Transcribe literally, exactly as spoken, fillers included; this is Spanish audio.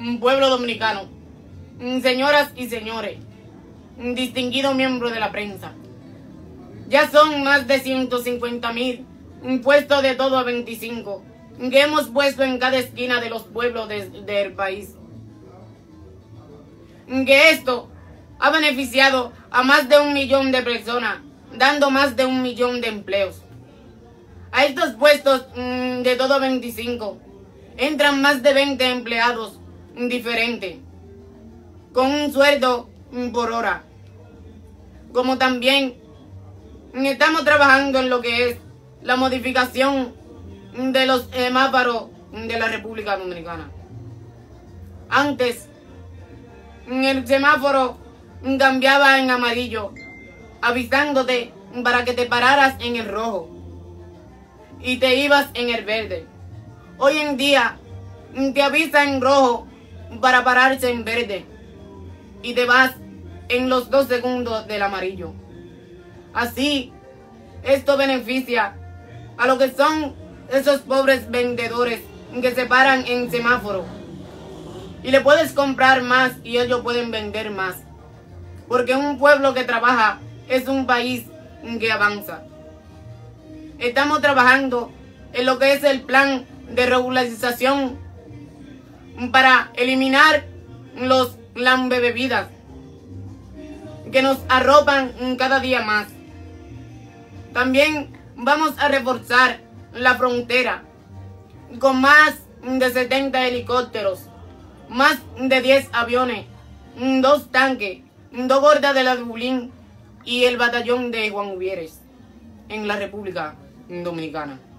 pueblo dominicano, señoras y señores, distinguidos miembros de la prensa. Ya son más de ciento cincuenta mil puestos de todo a veinticinco que hemos puesto en cada esquina de los pueblos de, del país. Que esto ha beneficiado a más de un millón de personas, dando más de un millón de empleos. A estos puestos mmm, de todo veinticinco entran más de veinte empleados diferentes, con un sueldo por hora. Como también estamos trabajando en lo que es la modificación de los semáforos de la República Dominicana. Antes, el semáforo cambiaba en amarillo, avisándote para que te pararas en el rojo y te ibas en el verde. Hoy en día te avisa en rojo para pararse en verde y te vas en los dos segundos del amarillo. Así, esto beneficia a lo que son esos pobres vendedores que se paran en semáforo y le puedes comprar más y ellos pueden vender más, porque un pueblo que trabaja es un país que avanza. Estamos trabajando en lo que es el plan de regularización para eliminar los lambebebidas que nos arropan cada día más. También vamos a reforzar la frontera con más de setenta helicópteros, más de diez aviones, dos tanques, dos gordas de la Dublín y el batallón de Juan Uvieres en la República Dominicana.